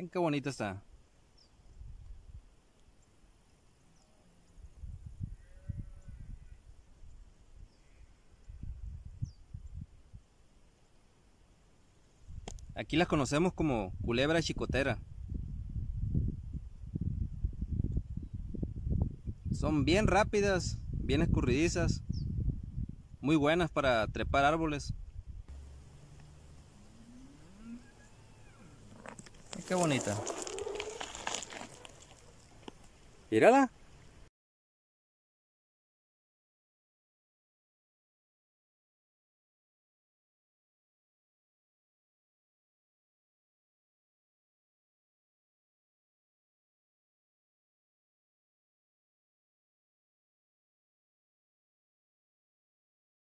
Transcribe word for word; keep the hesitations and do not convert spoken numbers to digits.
Miren qué bonita está. Aquí las conocemos como culebra chicotera. Son bien rápidas, bien escurridizas, muy buenas para trepar árboles. Qué bonita. Mírala.